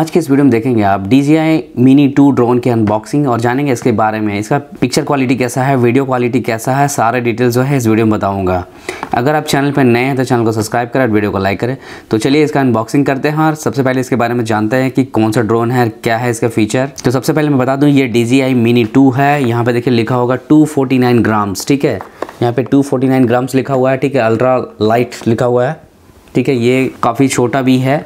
आज के इस वीडियो में देखेंगे आप DJI Mini 2 ड्रोन की अनबॉक्सिंग और जानेंगे इसके बारे में, इसका पिक्चर क्वालिटी कैसा है, वीडियो क्वालिटी कैसा है, सारे डिटेल्स जो है इस वीडियो में बताऊंगा। अगर आप चैनल पर नए हैं तो चैनल को सब्सक्राइब करें और वीडियो को लाइक करें। तो चलिए इसका अनबॉक्सिंग करते हैं और सबसे पहले इसके बारे में जानते हैं कि कौन सा ड्रोन है, क्या है इसका फीचर। तो सबसे पहले मैं बता दूँ ये DJI Mini 2 है। यहाँ पर देखिए लिखा होगा 249 ग्राम्स, ठीक है, यहाँ पे 249 ग्राम्स लिखा हुआ है, ठीक है, अल्ट्रा लाइट लिखा हुआ है, ठीक है। ये काफ़ी छोटा भी है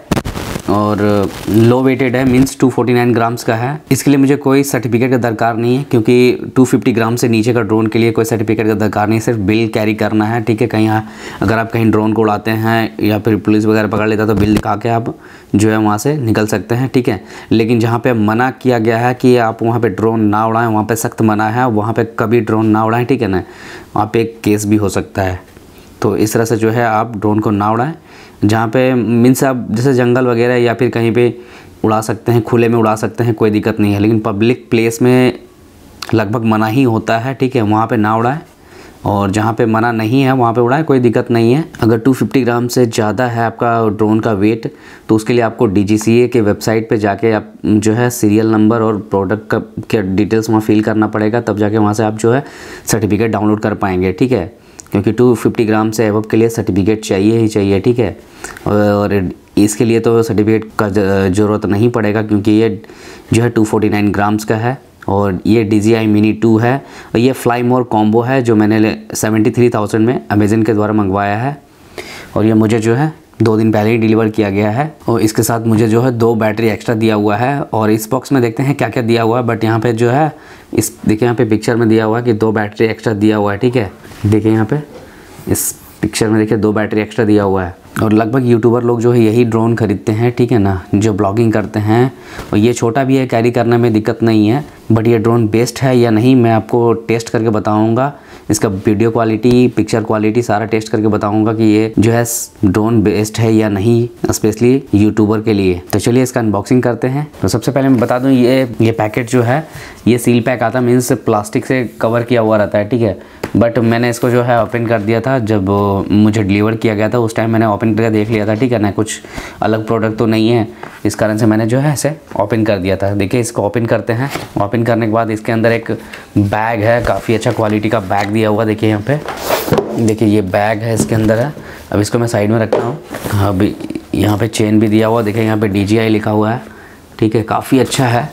और लो वेटेड है, मींस 249 ग्राम्स का है। इसके लिए मुझे कोई सर्टिफिकेट का दरकार नहीं है क्योंकि 250 ग्राम से नीचे का ड्रोन के लिए कोई सर्टिफिकेट का दरकार नहीं है, सिर्फ बिल कैरी करना है, ठीक है। कहीं अगर आप कहीं ड्रोन को उड़ाते हैं या फिर पुलिस वगैरह पकड़ लेता है तो बिल दिखा के आप जो है वहाँ से निकल सकते हैं, ठीक है। लेकिन जहाँ पर मना किया गया है कि आप वहाँ पर ड्रोन ना उड़ाएँ, वहाँ पर सख्त मना है, वहाँ पर कभी ड्रोन ना उड़ाएँ, ठीक है ना, वहाँ पर एक केस भी हो सकता है। तो इस तरह से जो है आप ड्रोन को ना उड़ाएं। जहाँ पे मीन्स आप जैसे जंगल वगैरह या फिर कहीं पे उड़ा सकते हैं, खुले में उड़ा सकते हैं, कोई दिक्कत नहीं है। लेकिन पब्लिक प्लेस में लगभग मना ही होता है, ठीक है, वहाँ पे ना उड़ाएं। और जहाँ पे मना नहीं है वहाँ पे उड़ाएं, कोई दिक्कत नहीं है। अगर 250 ग्राम से ज़्यादा है आपका ड्रोन का वेट तो उसके लिए आपको DGCA के वेबसाइट पे जाके आप जो है सीरियल नंबर और प्रोडक्ट का के डिटेल्स वहाँ फिल करना पड़ेगा, तब जाके वहाँ से आप जो है सर्टिफिकेट डाउनलोड कर पाएंगे, ठीक है। क्योंकि 250 ग्राम से एबव के लिए सर्टिफिकेट चाहिए ही चाहिए, ठीक है। और इसके लिए तो सर्टिफिकेट का ज़रूरत नहीं पड़ेगा क्योंकि ये जो है 249 ग्राम्स का है और ये DJI Mini 2 है। और ये फ्लाई मोर कॉम्बो है जो मैंने 73,000 में अमेज़न के द्वारा मंगवाया है और ये मुझे जो है 2 दिन पहले ही डिलीवर किया गया है। और इसके साथ मुझे जो है 2 बैटरी एक्स्ट्रा दिया हुआ है। और इस बॉक्स में देखते हैं क्या क्या दिया हुआ है, बट यहाँ पे जो है इस देखिए यहाँ पे पिक्चर में दिया हुआ है कि 2 बैटरी एक्स्ट्रा दिया हुआ है, ठीक है। देखिए यहाँ पे इस पिक्चर में देखिए 2 बैटरी एक्स्ट्रा दिया हुआ है। और लगभग यूट्यूबर लोग जो है यही ड्रोन खरीदते हैं, ठीक है ना, जो ब्लॉगिंग करते हैं। और ये छोटा भी है, कैरी करने में दिक्कत नहीं है। बट ये ड्रोन बेस्ट है या नहीं मैं आपको टेस्ट करके बताऊंगा। इसका वीडियो क्वालिटी, पिक्चर क्वालिटी सारा टेस्ट करके बताऊंगा कि ये जो है ड्रोन बेस्ट है या नहीं, स्पेशली यूट्यूबर के लिए। तो चलिए इसका अनबॉक्सिंग करते हैं। तो सबसे पहले मैं बता दूं ये पैकेट जो है ये सील पैक आता है, मीन्स प्लास्टिक से कवर किया हुआ रहता है, ठीक है। बट मैंने इसको जो है ओपन कर दिया था जब मुझे डिलीवर किया गया था, उस टाइम मैंने ओपन करके देख लिया था, ठीक है ना, कुछ अलग प्रोडक्ट तो नहीं है, इस कारण से मैंने जो है इसे ओपन कर दिया था। देखिए इसको ओपन करते हैं। ओपन करने के बाद इसके अंदर एक बैग है, काफ़ी अच्छा क्वालिटी का बैग दिया हुआ। देखिए यहाँ पे, देखिए ये बैग है, इसके अंदर है। अब इसको मैं साइड में रखता हूँ। अभी यहाँ पे चेन भी दिया हुआ, देखिए यहाँ पे DJI लिखा हुआ है, ठीक है, काफ़ी अच्छा है।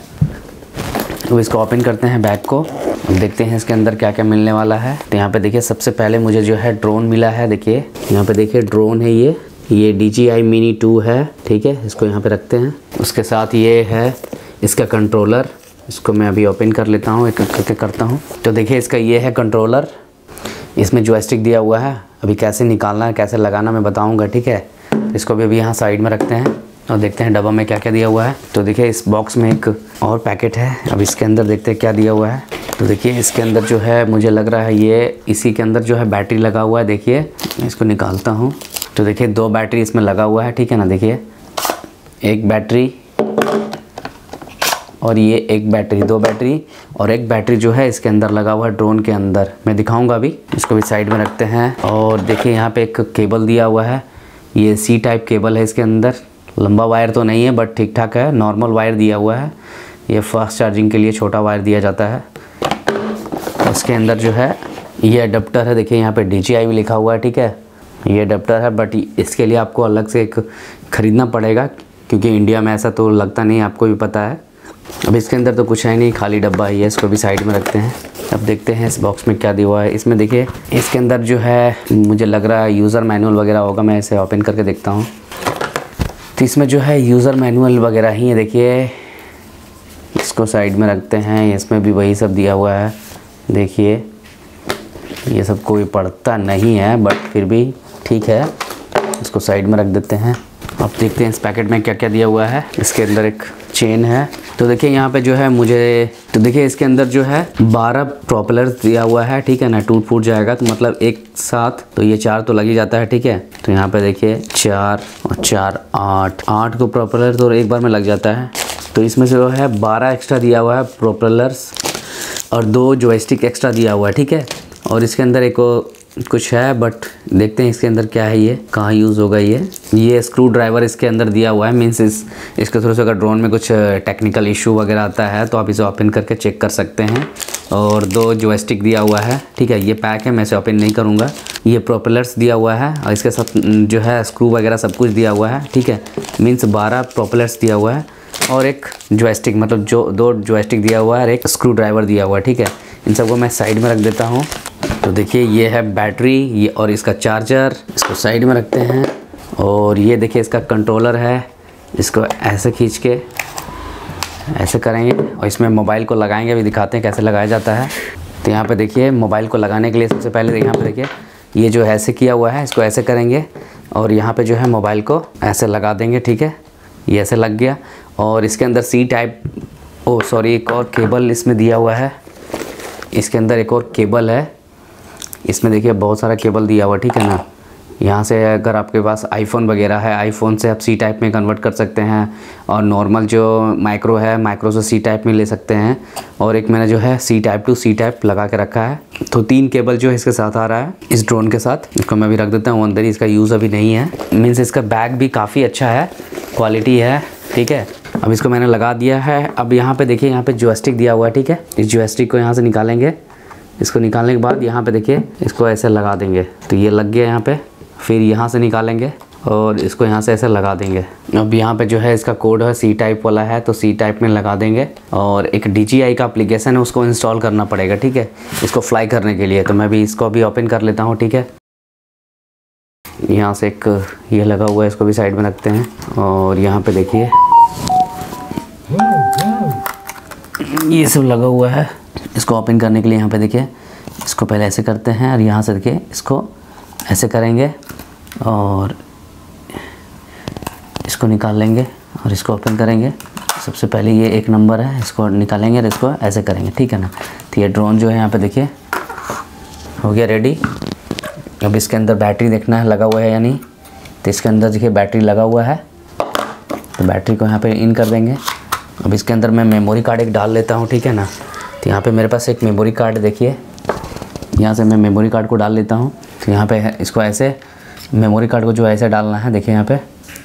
तो इसको ओपन करते हैं बैग को, देखते हैं इसके अंदर क्या क्या मिलने वाला है। तो यहाँ पे देखिए सबसे पहले मुझे जो है ड्रोन मिला है। देखिए यहाँ पे देखिए ड्रोन है, ये DJI Mini 2 है, ठीक है। इसको यहाँ पे रखते हैं। उसके साथ ये है इसका कंट्रोलर, इसको मैं अभी ओपन कर लेता हूँ, एक करके करता हूँ। तो देखिए इसका ये है कंट्रोलर, इसमें जॉयस्टिक दिया हुआ है। अभी कैसे निकालना है, कैसे लगाना मैं बताऊँगा, ठीक है। इसको भी अभी यहाँ साइड में रखते हैं और देखते हैं डब्बा में क्या क्या दिया हुआ है। तो देखिए इस बॉक्स में एक और पैकेट है, अब इसके अंदर देखते हैं क्या दिया हुआ है। तो देखिए इसके अंदर जो है मुझे लग रहा है ये इसी के अंदर जो है बैटरी लगा हुआ है। देखिए इसको निकालता हूँ। तो देखिए 2 बैटरी इसमें लगा हुआ है, ठीक है ना। देखिए एक बैटरी और ये एक बैटरी, 2 बैटरी और एक बैटरी जो है इसके अंदर लगा हुआ है ड्रोन के अंदर। मैं दिखाऊंगा अभी, इसको भी साइड में रखते हैं। और देखिए यहाँ पे एक केबल दिया हुआ है, ये C टाइप केबल है इसके अंदर। लंबा वायर तो नहीं है बट ठीक ठाक है, नॉर्मल वायर दिया हुआ है। ये फास्ट चार्जिंग के लिए छोटा वायर दिया जाता है। उसके अंदर जो है ये अडेप्टर है, देखिए यहाँ पे DJI भी लिखा हुआ है, ठीक है। ये अडेप्टर है बट इसके लिए आपको अलग से एक ख़रीदना पड़ेगा क्योंकि इंडिया में ऐसा तो लगता नहीं, आपको भी पता है। अब इसके अंदर तो कुछ है नहीं, खाली डब्बा ही है, इसको भी साइड में रखते हैं। अब देखते हैं इस बॉक्स में क्या दिया हुआ है। इसमें देखिए इसके अंदर जो है मुझे लग रहा है यूज़र मैनुअल वगैरह होगा, मैं इसे ओपन करके देखता हूँ। तो इसमें जो है यूज़र मैनुअल वगैरह ही है। देखिए इसको साइड में रखते हैं, इसमें भी वही सब दिया हुआ है। देखिए ये सब कोई पढ़ता नहीं है बट फिर भी ठीक है, इसको साइड में रख देते हैं। अब देखते हैं इस पैकेट में क्या क्या दिया हुआ है। इसके अंदर एक चेन है। तो देखिए यहाँ पे जो है मुझे, तो देखिए इसके अंदर जो है 12 प्रोपेलर्स दिया हुआ है, ठीक है ना। टूट फूट जाएगा तो मतलब एक साथ तो ये 4 तो लग ही जाता है, ठीक है। तो यहाँ पे देखिए 4 और 4 8 को प्रोपेलर तो एक बार में लग जाता है। तो इसमें से जो है 12 एक्स्ट्रा दिया हुआ है प्रोपेलर्स और 2 जॉयस्टिक एक्स्ट्रा दिया हुआ है, ठीक है। और इसके अंदर एक कुछ है, बट देखते हैं इसके अंदर क्या है, ये कहाँ यूज़ होगा। ये स्क्रू ड्राइवर इसके अंदर दिया हुआ है, मीन्स इसके थ्रू से अगर ड्रोन में कुछ टेक्निकल इशू वगैरह आता है तो आप इसे ओपन करके चेक कर सकते हैं। और 2 जॉयस्टिक दिया हुआ है, ठीक है। ये पैक है, मैं इसे ओपन नहीं करूँगा। ये प्रोपेलर्स दिया हुआ है और इसके साथ जो है स्क्रू वगैरह सब कुछ दिया हुआ है, ठीक है। मीन्स 12 प्रोपेलर्स दिया हुआ है और एक जॉयस्टिक, मतलब जो 2 जॉयस्टिक दिया हुआ है और एक स्क्रू ड्राइवर दिया हुआ है, ठीक है। इन सबको मैं साइड में रख देता हूँ। तो देखिए ये है बैटरी, ये और इसका चार्जर, इसको साइड में रखते हैं। और ये देखिए इसका कंट्रोलर है, इसको ऐसे खींच के ऐसे करेंगे और इसमें मोबाइल को लगाएंगे, अभी दिखाते हैं कैसे लगाया जाता है। तो यहाँ पे देखिए मोबाइल को लगाने के लिए सबसे पहले यहाँ पे देखिए ये जो ऐसे किया हुआ है, इसको ऐसे करेंगे और यहाँ पे जो है मोबाइल को ऐसे लगा देंगे, ठीक है। ये ऐसे लग गया और इसके अंदर सी टाइप, एक और केबल इसमें दिया हुआ है। इसके अंदर एक और केबल है, इसमें देखिए बहुत सारा केबल दिया हुआ, ठीक है ना। यहाँ से अगर आपके पास आईफोन वगैरह है, आईफोन से आप सी टाइप में कन्वर्ट कर सकते हैं और नॉर्मल जो माइक्रो है, माइक्रो से सी टाइप में ले सकते हैं। और एक मैंने जो है C type to C type लगा के रखा है। तो 3 केबल जो है इसके साथ आ रहा है इस ड्रोन के साथ। इसको मैं भी रख देता हूँ अंदर ही, इसका यूज़ अभी नहीं है। मीन्स इसका बैग भी काफ़ी अच्छा है, क्वालिटी है, ठीक है। अब इसको मैंने लगा दिया है। अब यहाँ पे देखिए यहाँ पे जॉयस्टिक दिया हुआ है, ठीक है। इस जॉयस्टिक को यहाँ से निकालेंगे। इसको निकालने के बाद यहाँ पे देखिए इसको ऐसे लगा देंगे, तो ये लग गया यहाँ पे। फिर यहाँ से निकालेंगे और इसको यहाँ से ऐसे लगा देंगे। अब यहाँ पे जो है इसका कोड है सी टाइप वाला है, तो सी टाइप में लगा देंगे। और एक DJI का एप्लीकेशन है, उसको इंस्टॉल करना पड़ेगा, ठीक है, इसको फ्लाई करने के लिए। तो मैं भी इसको अभी ओपन कर लेता हूँ, ठीक है। यहाँ से एक ये लगा हुआ है, इसको भी साइड में रखते हैं। और यहाँ पे देखिए ये सब लगा हुआ है। इसको ओपन करने के लिए यहाँ पे देखिए इसको पहले ऐसे करते हैं और यहाँ से देखिए इसको ऐसे करेंगे और इसको निकाल लेंगे और इसको ओपन करेंगे। सबसे पहले ये 1 नंबर है, इसको निकालेंगे और इसको ऐसे करेंगे, ठीक है ना। तो ये ड्रोन जो है यहाँ पे देखिए हो गया रेडी। अब इसके अंदर बैटरी देखना है लगा हुआ है या नहीं। तो इसके अंदर देखिए बैटरी लगा हुआ है, तो बैटरी को यहाँ पे इन कर देंगे। अब इसके अंदर मैं मेमोरी कार्ड एक डाल लेता हूँ, ठीक है ना। तो यहाँ पे मेरे पास एक मेमोरी कार्ड देखिए, यहाँ से मैं मेमोरी कार्ड को डाल लेता हूँ। तो यहाँ पे है, इसको ऐसे मेमोरी कार्ड को जो ऐसे डालना है, देखिए यहाँ पे।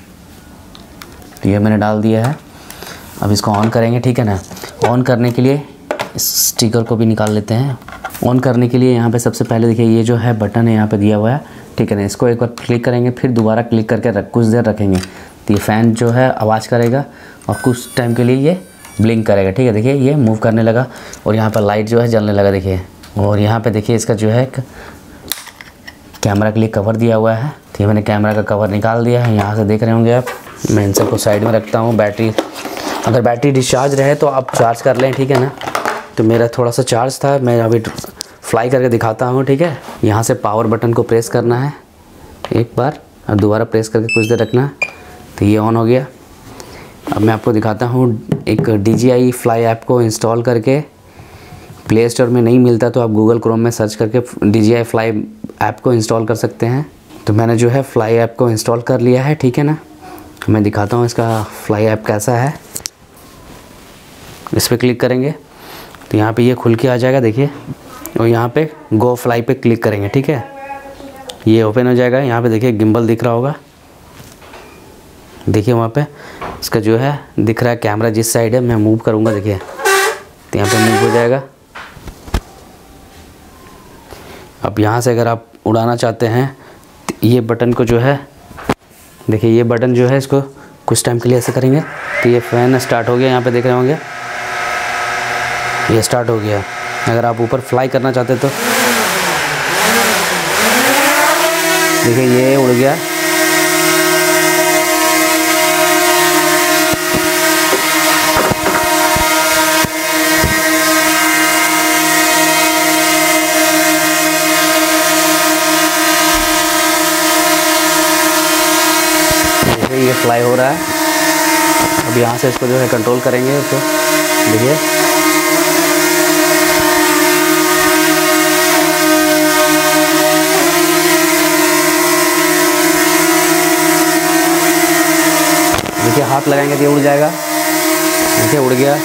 तो ये मैंने डाल दिया है। अब इसको ऑन करेंगे, ठीक है ना। ऑन करने के लिए इस स्टिकर को भी निकाल लेते हैं। ऑन करने के लिए यहाँ पे सबसे पहले देखिए ये जो है बटन है यहाँ पे दिया हुआ है, ठीक है ना। इसको एक बार क्लिक करेंगे, फिर दोबारा क्लिक करके कुछ देर रखेंगे, तो ये फ़ैन जो है आवाज़ करेगा और कुछ टाइम के लिए ये ब्लिंक करेगा, ठीक है। देखिए ये मूव करने लगा और यहाँ पर लाइट जो है जलने लगा, देखिए। और यहाँ पे देखिए इसका जो है कैमरा के लिए कवर दिया हुआ है। तो ये मैंने कैमरा का कवर निकाल दिया है, यहाँ से देख रहे होंगे आप। मैं इन सबको साइड में रखता हूँ। बैटरी, अगर बैटरी डिस्चार्ज रहे तो आप चार्ज कर लें, ठीक है ना। तो मेरा थोड़ा सा चार्ज था, मैं अभी फ्लाई करके दिखाता हूँ, ठीक है। यहाँ से पावर बटन को प्रेस करना है एक बार और दोबारा प्रेस करके कुछ देर रखना है, तो ये ऑन हो गया। अब मैं आपको दिखाता हूँ एक DJI फ्लाई ऐप को इंस्टॉल करके। प्ले स्टोर में नहीं मिलता तो आप गूगल क्रोम में सर्च करके DJI फ्लाई ऐप को इंस्टॉल कर सकते हैं। तो मैंने जो है फ्लाई ऐप को इंस्टॉल कर लिया है, ठीक है ना। मैं दिखाता हूँ इसका फ्लाई ऐप कैसा है। इस पर क्लिक करेंगे तो यहाँ पे ये खुल के आ जाएगा, देखिए। और यहाँ पे गो फ्लाई पे क्लिक करेंगे, ठीक है। ये ओपन हो जाएगा। यहाँ पे देखिए गिम्बल दिख रहा होगा, देखिए वहाँ पे इसका जो है दिख रहा है कैमरा जिस साइड है। मैं मूव करूँगा, देखिए, तो यहाँ पे मूव हो जाएगा। अब यहाँ से अगर आप उड़ाना चाहते हैं तो ये बटन को जो है, देखिए ये बटन जो है इसको कुछ टाइम के लिए ऐसे करेंगे तो ये फ़ैन स्टार्ट हो गया। यहाँ पे देख रहे होंगे ये स्टार्ट हो गया। अगर आप ऊपर फ्लाई करना चाहते तो देखिए ये उड़ गया। ये फ्लाई हो रहा है। अब यहाँ से इसको जो है कंट्रोल करेंगे, इसको देखिए देखिए हाथ लगाएंगे तो ये उड़ जाएगा, देखिए उड़ गया।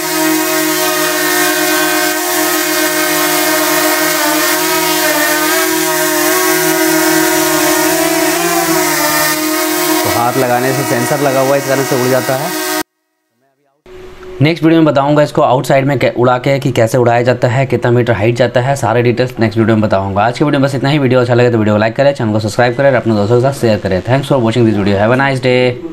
हाथ लगाने से सेंसर लगा हुआ है, इस कारण से उड़ जाता है। नेक्स्ट वीडियो में बताऊंगा इसको आउटसाइड में उड़ा के कि कैसे उड़ाया जाता है, कितना मीटर हाइट जाता है, सारे डिटेल्स नेक्स्ट वीडियो में बताऊंगा। आज की वीडियो में बस इतना ही। वीडियो अच्छा लगे तो वीडियो लाइक करें, चैनल को सब्सक्राइब करें, अपने दोस्तों के साथ शेयर करें। Thanks for watching this video. Have a nice day.